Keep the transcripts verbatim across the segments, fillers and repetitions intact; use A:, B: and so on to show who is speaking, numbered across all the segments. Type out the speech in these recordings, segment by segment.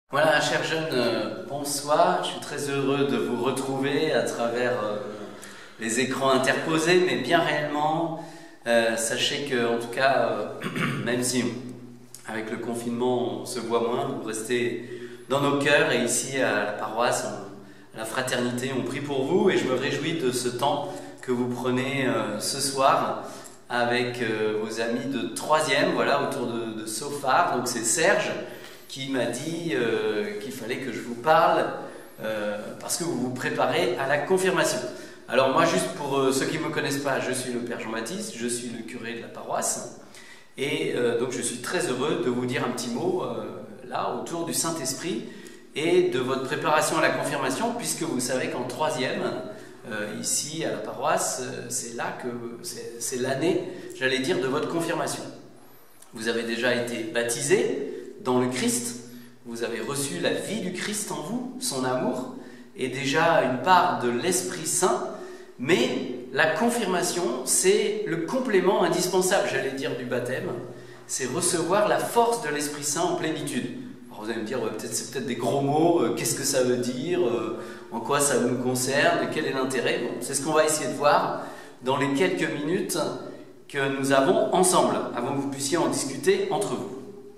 A: Voilà, chers jeunes, euh, bonsoir. Je suis très heureux de vous retrouver à travers euh, les écrans interposés, mais bien réellement, euh, sachez que, en tout cas, euh, même si avec le confinement on se voit moins, vous restez dans nos cœurs et ici à la paroisse, on, à la fraternité, on prie pour vous et je me réjouis de ce temps que vous prenez euh, ce soir avec euh, vos amis de troisième, voilà, autour de, de Sophar. Donc c'est Serge qui m'a dit euh, qu'il fallait que je vous parle euh, parce que vous vous préparez à la confirmation. Alors moi, juste pour euh, ceux qui ne me connaissent pas, je suis le Père Jean-Baptiste, je suis le curé de la paroisse et euh, donc je suis très heureux de vous dire un petit mot euh, là autour du Saint-Esprit et de votre préparation à la confirmation, puisque vous savez qu'en troisième, euh, ici à la paroisse, euh, c'est là que c'est l'année, j'allais dire, de votre confirmation. Vous avez déjà été baptisé dans le Christ, vous avez reçu la vie du Christ en vous, son amour, et déjà une part de l'Esprit Saint, mais la confirmation, c'est le complément indispensable, j'allais dire, du baptême, c'est recevoir la force de l'Esprit Saint en plénitude. Alors vous allez me dire, ouais, peut-être, c'est peut-être des gros mots, euh, qu'est-ce que ça veut dire, euh, en quoi ça nous concerne, quel est l'intérêt. Bon, c'est ce qu'on va essayer de voir dans les quelques minutes que nous avons ensemble, avant que vous puissiez en discuter entre vous.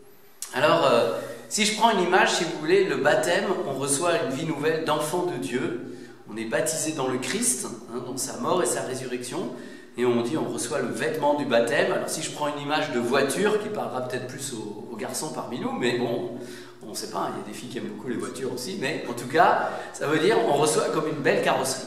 A: Alors, euh, si je prends une image, si vous voulez, le baptême, on reçoit une vie nouvelle d'enfant de Dieu. On est baptisé dans le Christ, hein, dans sa mort et sa résurrection. Et on dit, on reçoit le vêtement du baptême. Alors, si je prends une image de voiture, qui parlera peut-être plus aux, aux garçons parmi nous, mais bon, on ne sait pas, il y a des filles qui aiment beaucoup les voitures aussi. Mais en tout cas, ça veut dire on reçoit comme une belle carrosserie.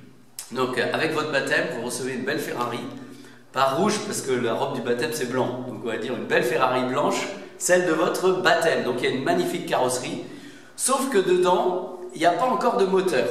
A: Donc, avec votre baptême, vous recevez une belle Ferrari. Pas rouge, parce que la robe du baptême, c'est blanc. Donc, on va dire une belle Ferrari blanche, celle de votre baptême. Donc il y a une magnifique carrosserie, sauf que dedans, il n'y a pas encore de moteur.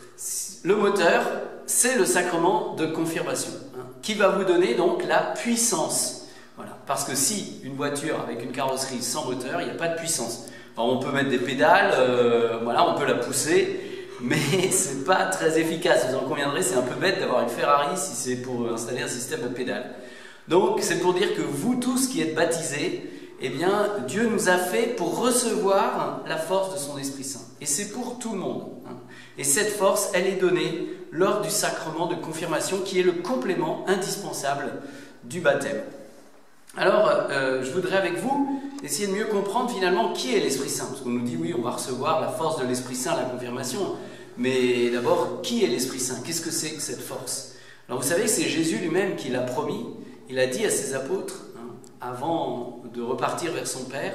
A: Le moteur, c'est le sacrement de confirmation, hein, qui va vous donner donc la puissance. Voilà. Parce que si une voiture avec une carrosserie sans moteur, il n'y a pas de puissance. Alors, on peut mettre des pédales, euh, voilà, on peut la pousser, mais c'est pas très efficace. Vous en conviendrez, c'est un peu bête d'avoir une Ferrari si c'est pour installer un système de pédales. Donc c'est pour dire que vous tous qui êtes baptisés, eh bien, Dieu nous a fait pour recevoir la force de son Esprit Saint. Et c'est pour tout le monde. Hein. Et cette force, elle est donnée lors du sacrement de confirmation, qui est le complément indispensable du baptême. Alors, euh, je voudrais avec vous essayer de mieux comprendre finalement qui est l'Esprit Saint. Parce qu'on nous dit, oui, on va recevoir la force de l'Esprit Saint à la confirmation. Mais d'abord, qui est l'Esprit Saint? Qu'est-ce que c'est que cette force? Alors, vous savez, c'est Jésus lui-même qui l'a promis. Il a dit à ses apôtres, avant de repartir vers son Père,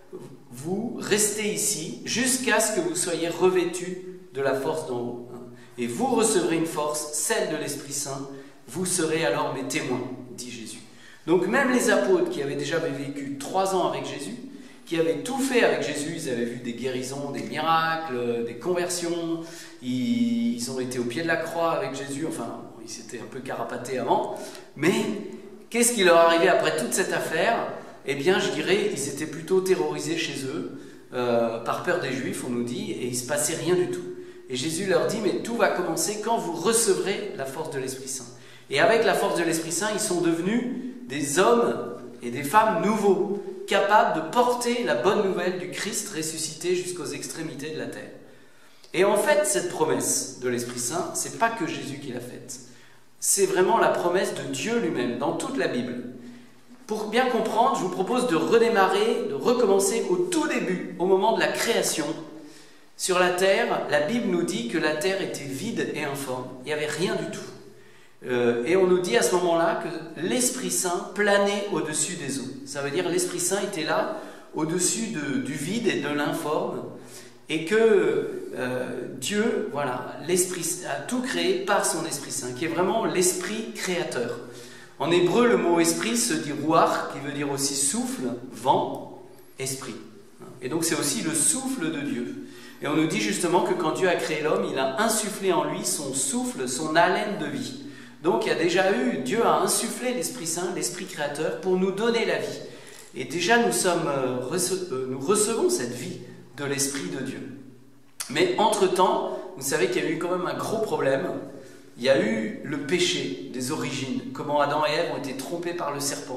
A: vous restez ici jusqu'à ce que vous soyez revêtus de la force d'en haut. Et vous recevrez une force, celle de l'Esprit Saint, vous serez alors mes témoins, dit Jésus. Donc même les apôtres qui avaient déjà vécu trois ans avec Jésus, qui avaient tout fait avec Jésus, ils avaient vu des guérisons, des miracles, des conversions, ils, ils ont été au pied de la croix avec Jésus, enfin, ils s'étaient un peu carapatés avant, mais qu'est-ce qui leur arrivait après toute cette affaire? Eh bien, je dirais, ils étaient plutôt terrorisés chez eux, euh, par peur des Juifs, on nous dit, et il ne se passait rien du tout. Et Jésus leur dit, mais tout va commencer quand vous recevrez la force de l'Esprit Saint. Et avec la force de l'Esprit Saint, ils sont devenus des hommes et des femmes nouveaux, capables de porter la bonne nouvelle du Christ ressuscité jusqu'aux extrémités de la terre. Et en fait, cette promesse de l'Esprit Saint, ce n'est pas que Jésus qui l'a faite. C'est vraiment la promesse de Dieu lui-même, dans toute la Bible. Pour bien comprendre, je vous propose de redémarrer, de recommencer au tout début, au moment de la création. Sur la terre, la Bible nous dit que la terre était vide et informe. Il n'y avait rien du tout. Euh, et on nous dit à ce moment-là que l'Esprit Saint planait au-dessus des eaux. Ça veut dire que l'Esprit Saint était là, au-dessus de, du vide et de l'informe. Et que euh, Dieu, voilà, l'Esprit a tout créé par son Esprit Saint, qui est vraiment l'Esprit créateur. En hébreu, le mot esprit se dit ruach, qui veut dire aussi souffle, vent, esprit. Et donc c'est aussi le souffle de Dieu. Et on nous dit justement que quand Dieu a créé l'homme, il a insufflé en lui son souffle, son haleine de vie. Donc il y a déjà eu, Dieu a insufflé l'Esprit Saint, l'Esprit créateur, pour nous donner la vie. Et déjà nous, sommes, euh, nous recevons cette vie de l'Esprit de Dieu. Mais entre-temps, vous savez qu'il y a eu quand même un gros problème. Il y a eu le péché des origines, comment Adam et Ève ont été trompés par le serpent.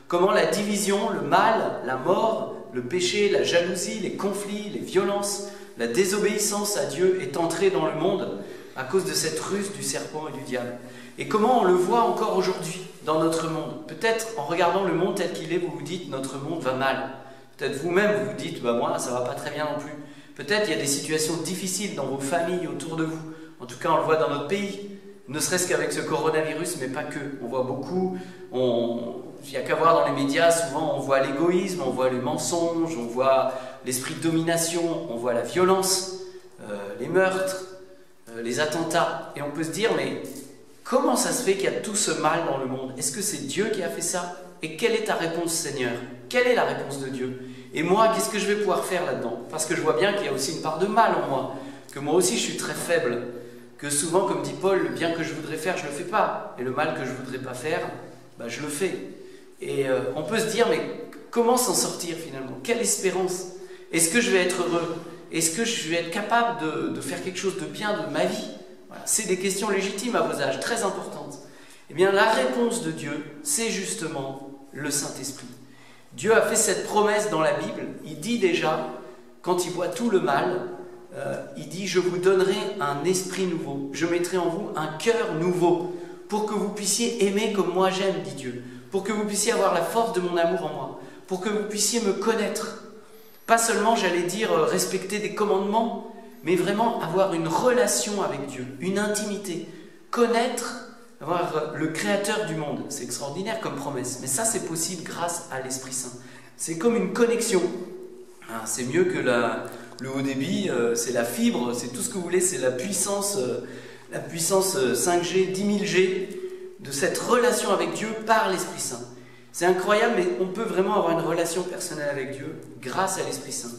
A: Comment la division, le mal, la mort, le péché, la jalousie, les conflits, les violences, la désobéissance à Dieu est entrée dans le monde à cause de cette ruse du serpent et du diable. Et comment on le voit encore aujourd'hui dans notre monde. Peut-être en regardant le monde tel qu'il est, vous vous dites notre monde va mal. Peut-être vous-même vous vous dites bah, moi ça va pas très bien non plus. Peut-être il y a des situations difficiles dans vos familles autour de vous. En tout cas on le voit dans notre pays. Ne serait-ce qu'avec ce coronavirus, mais pas que. On voit beaucoup, on... il n'y a qu'à voir dans les médias, souvent on voit l'égoïsme, on voit les mensonges, on voit l'esprit de domination, on voit la violence, euh, les meurtres, euh, les attentats. Et on peut se dire, mais comment ça se fait qu'il y a tout ce mal dans le monde? Est-ce que c'est Dieu qui a fait ça? Et quelle est ta réponse, Seigneur? Quelle est la réponse de Dieu? Et moi, qu'est-ce que je vais pouvoir faire là-dedans? Parce que je vois bien qu'il y a aussi une part de mal en moi, que moi aussi je suis très faible. Que souvent, comme dit Paul, le bien que je voudrais faire, je ne le fais pas. Et le mal que je ne voudrais pas faire, bah, je le fais. Et euh, on peut se dire, mais comment s'en sortir finalement? Quelle espérance? Est-ce que je vais être heureux? Est-ce que je vais être capable de, de faire quelque chose de bien de ma vie? Voilà. C'est des questions légitimes à vos âges, très importantes. Eh bien, la réponse de Dieu, c'est justement le Saint-Esprit. Dieu a fait cette promesse dans la Bible. Il dit déjà, quand il voit tout le mal, Euh, il dit, je vous donnerai un esprit nouveau, je mettrai en vous un cœur nouveau, pour que vous puissiez aimer comme moi j'aime, dit Dieu, pour que vous puissiez avoir la force de mon amour en moi, pour que vous puissiez me connaître. Pas seulement, j'allais dire, respecter des commandements, mais vraiment avoir une relation avec Dieu, une intimité, connaître, avoir le Créateur du monde. C'est extraordinaire comme promesse, mais ça c'est possible grâce à l'Esprit Saint. C'est comme une connexion. Ah, c'est mieux que la... Le haut débit, euh, c'est la fibre, c'est tout ce que vous voulez, c'est la puissance, euh, la puissance euh, cinq G, dix mille G, de cette relation avec Dieu par l'Esprit Saint. C'est incroyable, mais on peut vraiment avoir une relation personnelle avec Dieu grâce à l'Esprit Saint.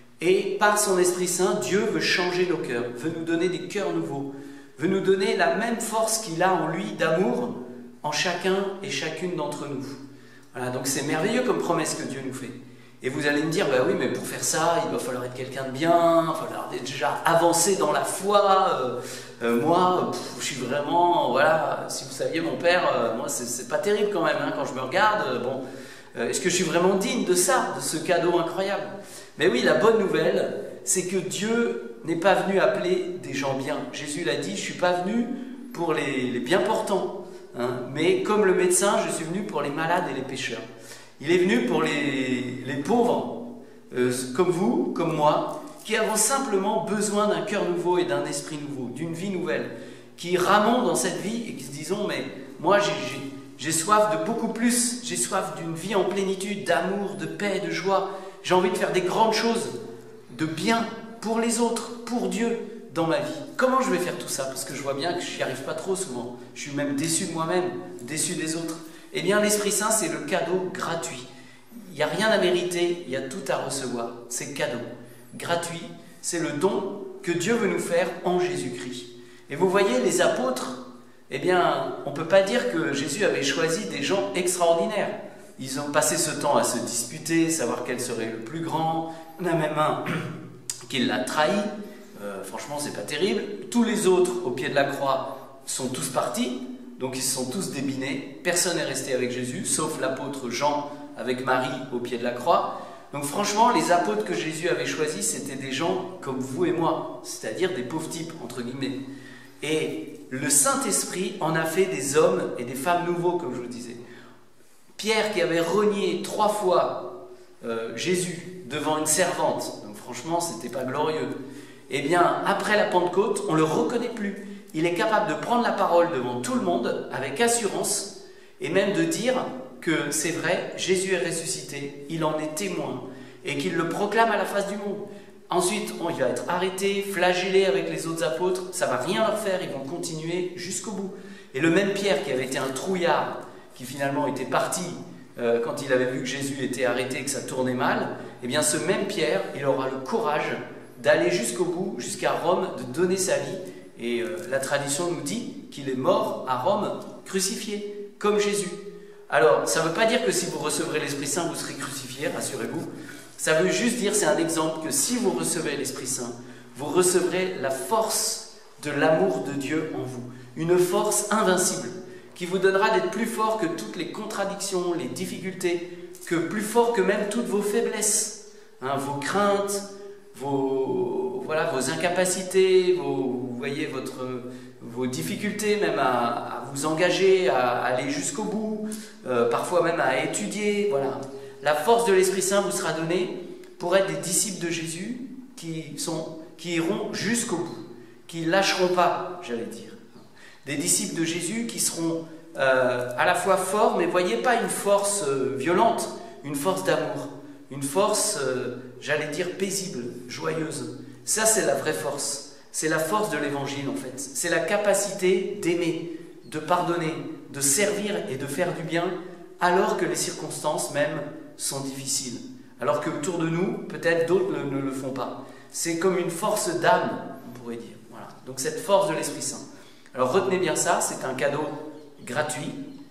A: Et par son Esprit Saint, Dieu veut changer nos cœurs, veut nous donner des cœurs nouveaux, veut nous donner la même force qu'il a en lui d'amour en chacun et chacune d'entre nous. Voilà, donc c'est merveilleux comme promesse que Dieu nous fait. Et vous allez me dire, bah oui, mais pour faire ça, il va falloir être quelqu'un de bien, il va falloir déjà avancer dans la foi. Euh, euh, moi, pff, je suis vraiment, voilà, si vous saviez, mon père, euh, moi, c'est pas terrible quand même, hein, quand je me regarde. Euh, bon, euh, est-ce que je suis vraiment digne de ça, de ce cadeau incroyable? Mais oui, la bonne nouvelle, c'est que Dieu n'est pas venu appeler des gens bien. Jésus l'a dit, je ne suis pas venu pour les, les bien portants, hein, mais comme le médecin, je suis venu pour les malades et les pécheurs. Il est venu pour les, les pauvres, euh, comme vous, comme moi, qui avons simplement besoin d'un cœur nouveau et d'un esprit nouveau, d'une vie nouvelle, qui ramons dans cette vie et qui se disons, mais moi j'ai soif de beaucoup plus, j'ai soif d'une vie en plénitude, d'amour, de paix, de joie. J'ai envie de faire des grandes choses, de bien pour les autres, pour Dieu dans ma vie. Comment je vais faire tout ça? Parce que je vois bien que je n'y arrive pas trop souvent. Je suis même déçu de moi-même, déçu des autres. Eh bien, l'Esprit Saint, c'est le cadeau gratuit. Il n'y a rien à mériter, il y a tout à recevoir. C'est cadeau. Gratuit, c'est le don que Dieu veut nous faire en Jésus-Christ. Et vous voyez, les apôtres, eh bien, on ne peut pas dire que Jésus avait choisi des gens extraordinaires. Ils ont passé ce temps à se disputer, savoir quel serait le plus grand. On a même un qui l'a trahi. Euh, franchement, c'est pas terrible. Tous les autres, au pied de la croix, sont tous partis. Donc ils se sont tous débinés, personne n'est resté avec Jésus, sauf l'apôtre Jean avec Marie au pied de la croix. Donc franchement, les apôtres que Jésus avait choisis, c'était des gens comme vous et moi, c'est-à-dire des pauvres types, entre guillemets. Et le Saint-Esprit en a fait des hommes et des femmes nouveaux, comme je vous disais. Pierre qui avait renié trois fois euh, Jésus devant une servante, donc franchement, c'était pas glorieux. Eh bien, après la Pentecôte, on ne le reconnaît plus. Il est capable de prendre la parole devant tout le monde avec assurance et même de dire que c'est vrai, Jésus est ressuscité, il en est témoin et qu'il le proclame à la face du monde. Ensuite, on, il va être arrêté, flagellé avec les autres apôtres, ça ne va rien leur faire, ils vont continuer jusqu'au bout. Et le même Pierre qui avait été un trouillard, qui finalement était parti euh, quand il avait vu que Jésus était arrêté et que ça tournait mal, eh bien ce même Pierre, il aura le courage d'aller jusqu'au bout, jusqu'à Rome, de donner sa vie. Et euh, la tradition nous dit qu'il est mort à Rome, crucifié, comme Jésus. Alors, ça ne veut pas dire que si vous recevrez l'Esprit Saint, vous serez crucifié, rassurez-vous. Ça veut juste dire, c'est un exemple, que si vous recevez l'Esprit Saint, vous recevrez la force de l'amour de Dieu en vous. Une force invincible, qui vous donnera d'être plus fort que toutes les contradictions, les difficultés, que plus fort que même toutes vos faiblesses, hein, vos craintes, vos, voilà, vos incapacités, vos, vous voyez, votre, vos difficultés même à, à vous engager, à aller jusqu'au bout, euh, parfois même à étudier. Voilà. La force de l'Esprit Saint vous sera donnée pour être des disciples de Jésus qui, sont, qui iront jusqu'au bout, qui ne lâcheront pas, j'allais dire. Des disciples de Jésus qui seront euh, à la fois forts, mais voyez, pas une force euh, violente, une force d'amour, une force, euh, j'allais dire, paisible, joyeuse. Ça, c'est la vraie force. C'est la force de l'Évangile, en fait. C'est la capacité d'aimer, de pardonner, de servir et de faire du bien, alors que les circonstances même sont difficiles. Alors qu'autour de nous, peut-être d'autres ne, ne le font pas. C'est comme une force d'âme, on pourrait dire. Voilà. Donc cette force de l'Esprit Saint. Alors retenez bien ça, c'est un cadeau gratuit.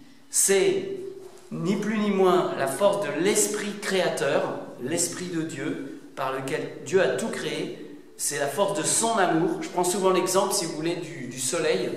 A: C'est ni plus ni moins la force de l'Esprit créateur, l'Esprit de Dieu, par lequel Dieu a tout créé. C'est la force de son amour. Je prends souvent l'exemple, si vous voulez, du, du soleil,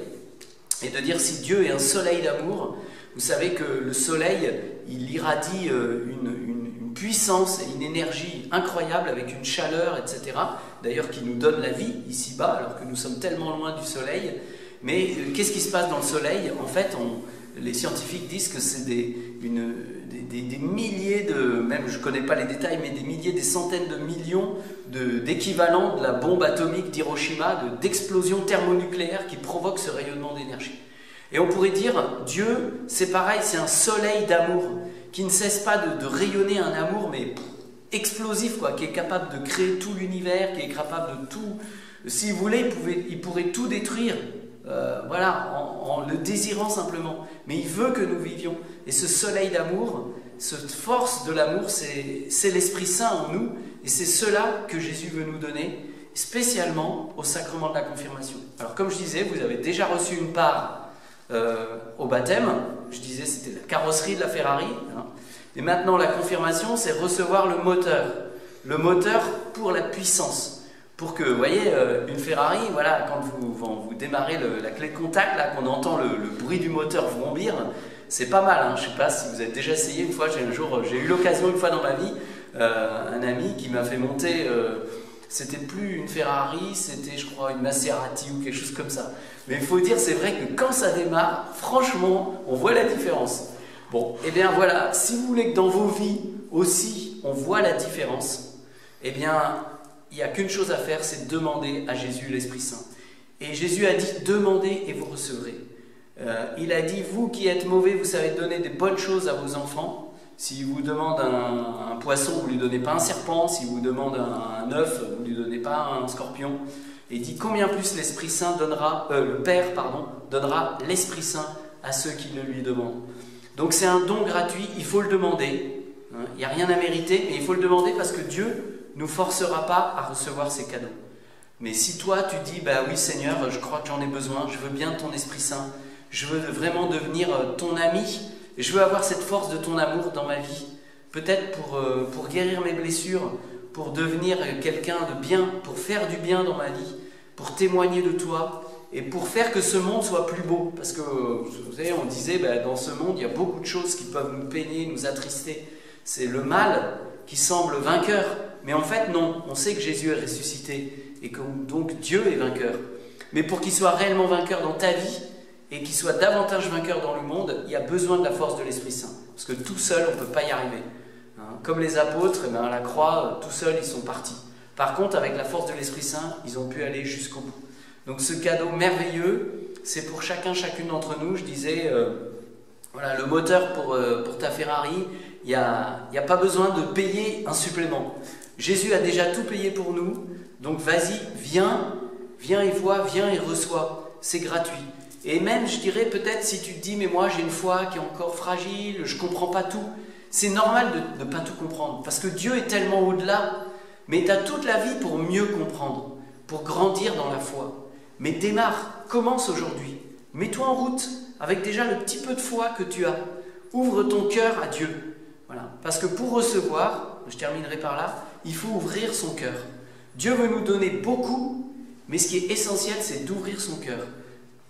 A: et de dire si Dieu est un soleil d'amour, vous savez que le soleil, il irradie une, une, une puissance et une énergie incroyable avec une chaleur, et cetera. D'ailleurs, qui nous donne la vie ici-bas, alors que nous sommes tellement loin du soleil. Mais euh, qu'est-ce qui se passe dans le soleil? En fait, on, les scientifiques disent que c'est des, une, des, des, des milliers de, même je ne connais pas les détails, mais des milliers, des centaines de millions de, d'équivalents de la bombe atomique d'Hiroshima, de, d'explosions thermonucléaires qui provoquent ce rayonnement d'énergie. Et on pourrait dire, Dieu, c'est pareil, c'est un soleil d'amour, qui ne cesse pas de, de rayonner un amour, mais pff, explosif, quoi, qui est capable de créer tout l'univers, qui est capable de tout... Si vous voulez, il, pouvait, il pourrait tout détruire, euh, voilà, en, en le désirant simplement. Mais il veut que nous vivions. Et ce soleil d'amour, cette force de l'amour, c'est l'Esprit Saint en nous, et c'est cela que Jésus veut nous donner, spécialement au sacrement de la confirmation. Alors comme je disais, vous avez déjà reçu une part Euh, au baptême, je disais c'était la carrosserie de la Ferrari, hein. Et maintenant la confirmation, c'est recevoir le moteur, le moteur pour la puissance, pour que, vous voyez, euh, une Ferrari, voilà, quand vous, quand vous démarrez le, la clé de contact, là, qu'on entend le, le bruit du moteur vrombir, c'est pas mal, hein. Je ne sais pas si vous avez déjà essayé. Une fois, j'ai un jour, j'ai eu l'occasion une fois dans ma vie, euh, un ami qui m'a fait monter, euh, c'était plus une Ferrari, c'était je crois une Maserati ou quelque chose comme ça. Mais il faut dire, c'est vrai que quand ça démarre, franchement, on voit la différence. Bon, et eh bien voilà, si vous voulez que dans vos vies aussi, on voit la différence, eh bien, il n'y a qu'une chose à faire, c'est demander à Jésus l'Esprit Saint. Et Jésus a dit, demandez et vous recevrez. Euh, il a dit, vous qui êtes mauvais, vous savez donner des bonnes choses à vos enfants. S'il vous demande un, un poisson, vous ne lui donnez pas un serpent. S'il vous demande un, un œuf, vous ne lui donnez pas un scorpion. Et dit combien plus l'Esprit Saint donnera, euh, le Père pardon, donnera l'Esprit Saint à ceux qui le lui demandent. Donc c'est un don gratuit, il faut le demander. Hein, il n'y a rien à mériter, mais il faut le demander parce que Dieu ne nous forcera pas à recevoir ces cadeaux. Mais si toi tu dis, bah oui Seigneur, je crois que j'en ai besoin, je veux bien de ton Esprit Saint, je veux vraiment devenir ton ami, je veux avoir cette force de ton amour dans ma vie, peut-être pour, euh, pour guérir mes blessures, pour devenir quelqu'un de bien, pour faire du bien dans ma vie, pour témoigner de toi et pour faire que ce monde soit plus beau. Parce que, vous savez, on disait, ben, dans ce monde, il y a beaucoup de choses qui peuvent nous peiner, nous attrister. C'est le mal qui semble vainqueur. Mais en fait, non. On sait que Jésus est ressuscité et que donc Dieu est vainqueur. Mais pour qu'il soit réellement vainqueur dans ta vie et qu'il soit davantage vainqueur dans le monde, il y a besoin de la force de l'Esprit Saint. Parce que tout seul, on ne peut pas y arriver. Comme les apôtres, eh bien, à la croix, tout seuls, ils sont partis. Par contre, avec la force de l'Esprit Saint, ils ont pu aller jusqu'au bout. Donc ce cadeau merveilleux, c'est pour chacun, chacune d'entre nous. Je disais, euh, voilà, le moteur pour, euh, pour ta Ferrari, il n'y a, y a pas besoin de payer un supplément. Jésus a déjà tout payé pour nous, donc vas-y, viens, viens et vois, viens et reçois. C'est gratuit. Et même, je dirais, peut-être si tu te dis, mais moi j'ai une foi qui est encore fragile, je ne comprends pas tout. C'est normal de ne pas tout comprendre, parce que Dieu est tellement au-delà, mais tu as toute la vie pour mieux comprendre, pour grandir dans la foi. Mais démarre, commence aujourd'hui, mets-toi en route avec déjà le petit peu de foi que tu as. Ouvre ton cœur à Dieu, voilà. Parce que pour recevoir, je terminerai par là, il faut ouvrir son cœur. Dieu veut nous donner beaucoup, mais ce qui est essentiel, c'est d'ouvrir son cœur.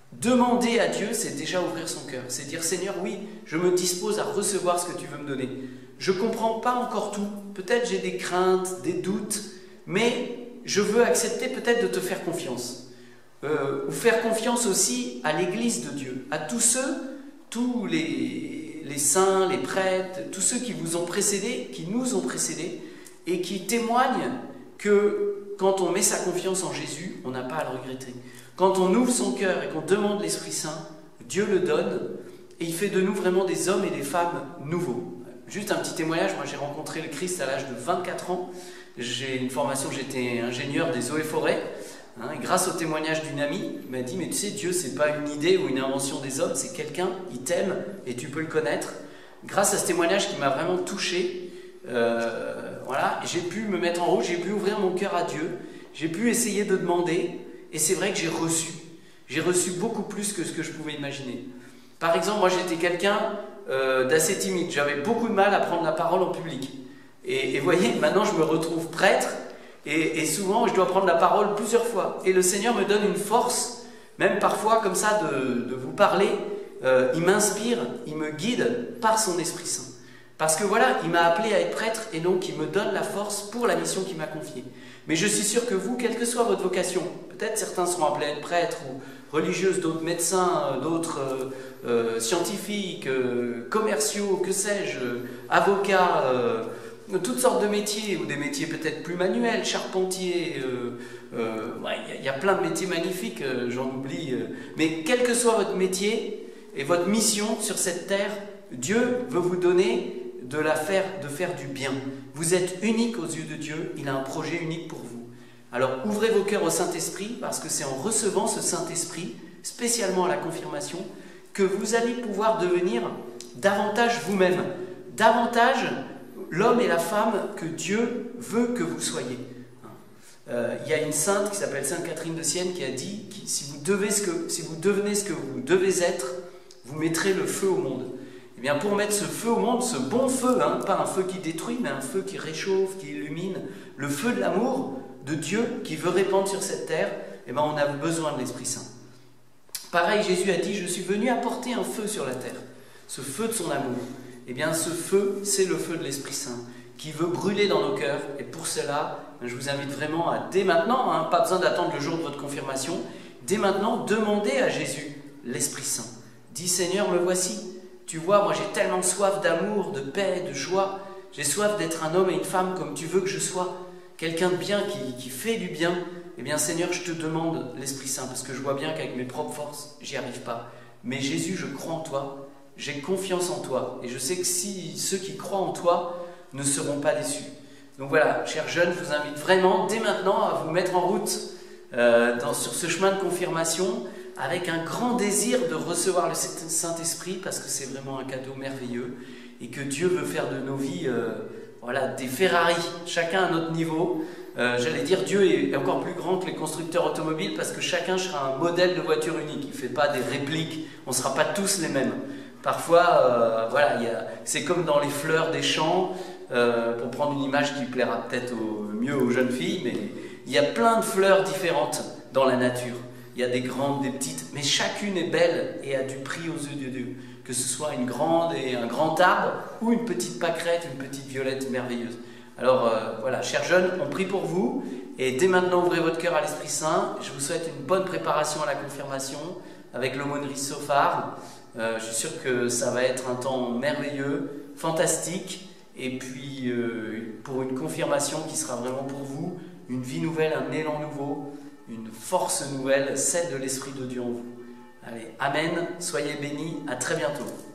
A: Demander à Dieu, c'est déjà ouvrir son cœur. C'est dire, Seigneur, oui, je me dispose à recevoir ce que tu veux me donner. Je ne comprends pas encore tout. Peut-être j'ai des craintes, des doutes, mais je veux accepter peut-être de te faire confiance. Euh, ou faire confiance aussi à l'Église de Dieu, à tous ceux, tous les, les saints, les prêtres, tous ceux qui vous ont précédés, qui nous ont précédés, et qui témoignent que quand on met sa confiance en Jésus, on n'a pas à le regretter. Quand on ouvre son cœur et qu'on demande l'Esprit Saint, Dieu le donne, et il fait de nous vraiment des hommes et des femmes nouveaux. Juste un petit témoignage, moi j'ai rencontré le Christ à l'âge de vingt-quatre ans, j'ai une formation, j'étais ingénieur des eaux et forêts, hein, et grâce au témoignage d'une amie, il m'a dit, mais tu sais, Dieu c'est pas une idée ou une invention des hommes, c'est quelqu'un, il t'aime et tu peux le connaître. Grâce à ce témoignage qui m'a vraiment touché, euh, voilà, j'ai pu me mettre en route, j'ai pu ouvrir mon cœur à Dieu, j'ai pu essayer de demander, et c'est vrai que j'ai reçu, j'ai reçu beaucoup plus que ce que je pouvais imaginer. Par exemple, moi j'étais quelqu'un euh, d'assez timide, j'avais beaucoup de mal à prendre la parole en public. Et, et vous voyez, maintenant je me retrouve prêtre, et, et souvent je dois prendre la parole plusieurs fois. Et le Seigneur me donne une force, même parfois comme ça, de, de vous parler. Euh, il m'inspire, il me guide par son Esprit Saint. Parce que voilà, il m'a appelé à être prêtre, et donc il me donne la force pour la mission qu'il m'a confiée. Mais je suis sûr que vous, quelle que soit votre vocation, peut-être certains seront appelés à être prêtres ou religieuses, d'autres médecins, d'autres euh, euh, scientifiques, euh, commerciaux, que sais-je, euh, avocats, euh, toutes sortes de métiers, ou des métiers peut-être plus manuels, charpentiers, euh, euh, ouais, y, y a plein de métiers magnifiques, euh, j'en oublie. Euh, mais quel que soit votre métier et votre mission sur cette terre, Dieu veut vous donner de, la faire, de faire du bien. Vous êtes unique aux yeux de Dieu, il a un projet unique pour vous. Alors ouvrez vos cœurs au Saint-Esprit, parce que c'est en recevant ce Saint-Esprit, spécialement à la confirmation, que vous allez pouvoir devenir davantage vous-même, davantage l'homme et la femme que Dieu veut que vous soyez. Euh, il y a une sainte qui s'appelle Sainte Catherine de Sienne qui a dit que si vous, devez ce que, si vous devenez ce que vous devez être, vous mettrez le feu au monde. Eh bien, pour mettre ce feu au monde, ce bon feu, hein, pas un feu qui détruit, mais un feu qui réchauffe, qui illumine, le feu de l'amour de Dieu qui veut répandre sur cette terre, eh bien, on a besoin de l'Esprit Saint. Pareil, Jésus a dit, je suis venu apporter un feu sur la terre, ce feu de son amour. Eh bien, ce feu, c'est le feu de l'Esprit Saint qui veut brûler dans nos cœurs. Et pour cela, je vous invite vraiment à, dès maintenant, hein, pas besoin d'attendre le jour de votre confirmation, dès maintenant, demandez à Jésus l'Esprit Saint. Dis, Seigneur, me voici. Tu vois, moi j'ai tellement soif d'amour, de paix, de joie. J'ai soif d'être un homme et une femme comme tu veux que je sois. Quelqu'un de bien qui, qui fait du bien. Eh bien Seigneur, je te demande l'Esprit Saint, parce que je vois bien qu'avec mes propres forces, j'y arrive pas. Mais Jésus, je crois en toi, j'ai confiance en toi. Et je sais que si ceux qui croient en toi ne seront pas déçus. Donc voilà, chers jeunes, je vous invite vraiment dès maintenant à vous mettre en route euh, dans, sur ce chemin de confirmation, avec un grand désir de recevoir le Saint-Esprit, parce que c'est vraiment un cadeau merveilleux, et que Dieu veut faire de nos vies euh, voilà, des Ferrari, chacun à notre niveau. Euh, J'allais dire, Dieu est encore plus grand que les constructeurs automobiles, parce que chacun sera un modèle de voiture unique, il ne fait pas des répliques, on ne sera pas tous les mêmes. Parfois, euh, voilà, c'est comme dans les fleurs des champs, euh, pour prendre une image qui plaira peut-être au mieux aux jeunes filles, mais il y a plein de fleurs différentes dans la nature. Il y a des grandes, des petites, mais chacune est belle et a du prix aux yeux de Dieu. Que ce soit une grande et un grand arbre ou une petite pâquerette, une petite violette merveilleuse. Alors euh, voilà, chers jeunes, on prie pour vous. Et dès maintenant, ouvrez votre cœur à l'Esprit Saint. Je vous souhaite une bonne préparation à la confirmation avec l'aumônerie Sophar. Euh, je suis sûr que ça va être un temps merveilleux, fantastique. Et puis, euh, pour une confirmation qui sera vraiment pour vous, une vie nouvelle, un élan nouveau, une force nouvelle, celle de l'Esprit de Dieu en vous. Allez, Amen, soyez bénis, à très bientôt.